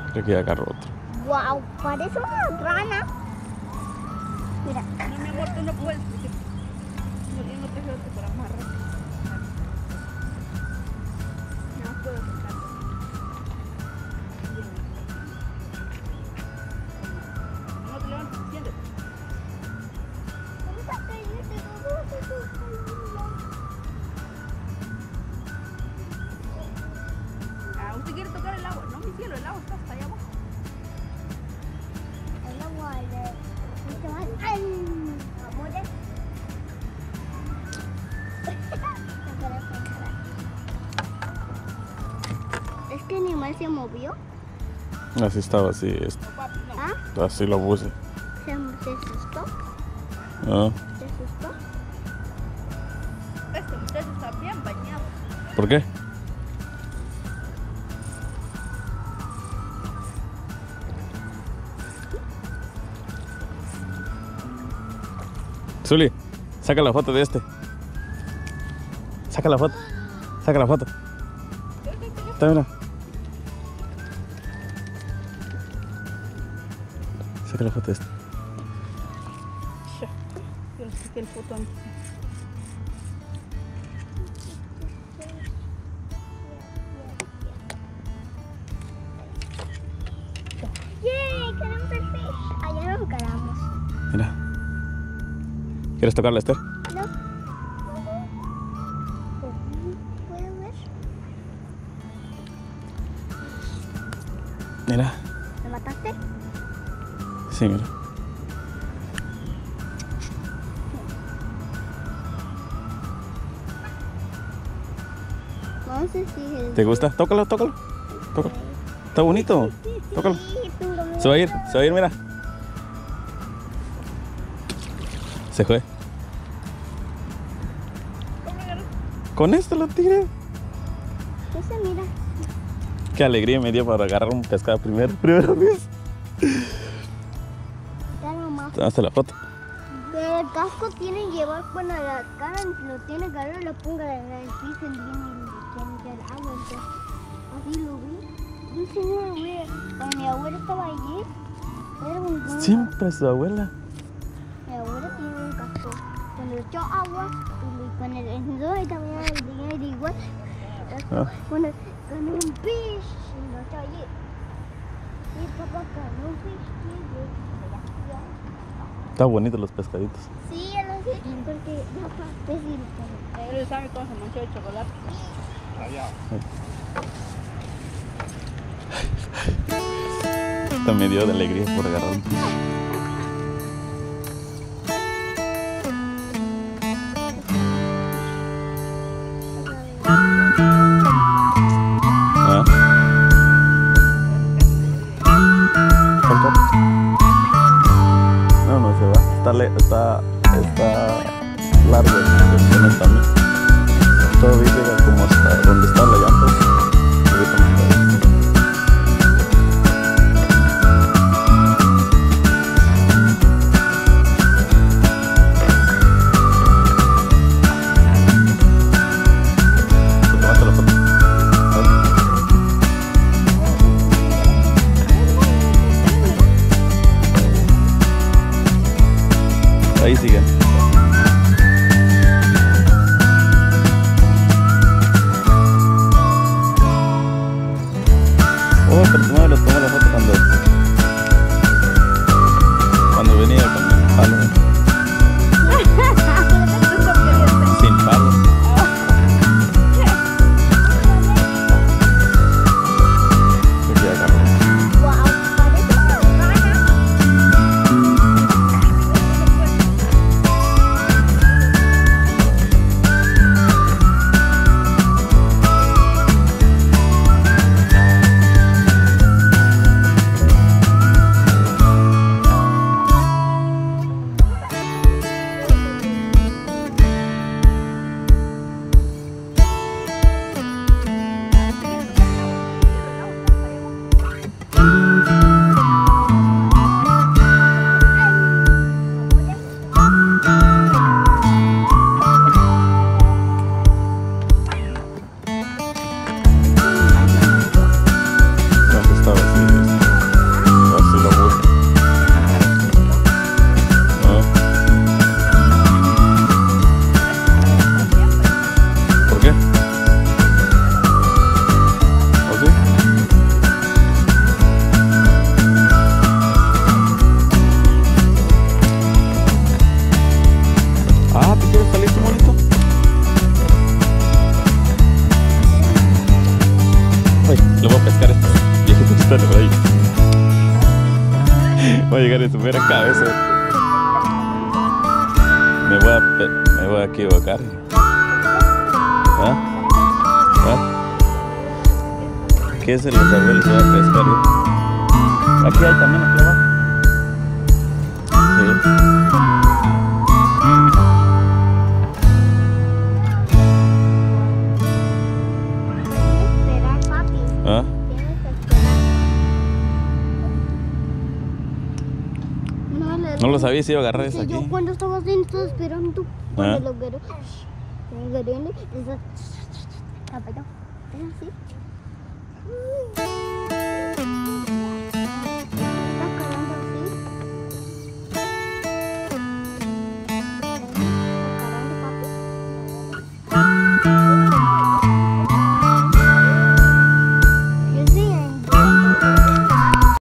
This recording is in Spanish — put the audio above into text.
Creo que ya agarró otro. Wow, parece una rana. Mira. No, mi amor, tú no puedes. Porque yo no te veo para amarrar. No puedo sacarlo. No te levantes, siéntate. Ah, ¿usted quiere tocar el agua? No, mi cielo, el agua está hasta allá abajo. El agua de... ¡Ay! Amores. ¿Este animal se movió? Así estaba, así. No, papi, no. ¿Ah? Así lo puse. ¿Se asustó? Ah, ¿Se asustó? Este muchacho está bien bañado. ¿por qué? Zuli, saca la foto de este. Saca la foto. Saca la foto. Está bien. Saca la foto de este. Yo le saqué el foto antes. ¡Yay! ¡Queremos el fish! Allá nos quedamos. Mira. ¿Quieres tocarla, Esther? No. ¿Puedo ver? Mira. ¿Me mataste? Sí, mira. No sé si... ¿Te gusta? Tócalo, tócalo. Tócalo. Está bonito. Tócalo. Sí, pero... Se va a ir, mira. Se fue. Con esto lo tiré. Ese, mira. Qué alegría me dio para agarrar un pescado primera vez. Ya nomás. Hasta la foto. Pero el casco tiene que llevar con la cara, lo tiene que agarrar, lo ponga en el piso y tiene el agua. Entonces, así lo vi. Un señor, güey, cuando mi abuela estaba allí, era un... Siempre su abuela. Mi abuela tiene un casco. Cuando echó agua, y con el encendedor y también el dinero igual, con un fish, y lo echó allí. Y papá con un fish, Está bonito los pescaditos. sí, ya lo sé, porque ya pasé sin... Él sabe cómo se manchó el chocolate. Esto me dio de alegría por agarrar un pescado. ¿Ah? No se va. Está largo el también. Todavía llega como hasta donde está la llanta. Ahorita más tarde. Tomaste la foto. Ahí siguen. Oh, pero tu madre lo tomó la foto cuando venía con el palo. Sin palo. Creo que ya agarró. ¡Wow! Parece una rana. Voy a llegar en su mera cabeza. Me voy a equivocar. ¿Ah? ¿Ah? ¿Qué es el los abuelos se va a pescar? Aquí hay también, aquí abajo. Sí. Esperar, papi. ¿Ah? Tienes que esperar. No lo sabía si iba a agarrar eso Yo aquí. cuando estaba así, estaba esperando. ¿Ah? Cuando lo agarré. Lo agarré, así.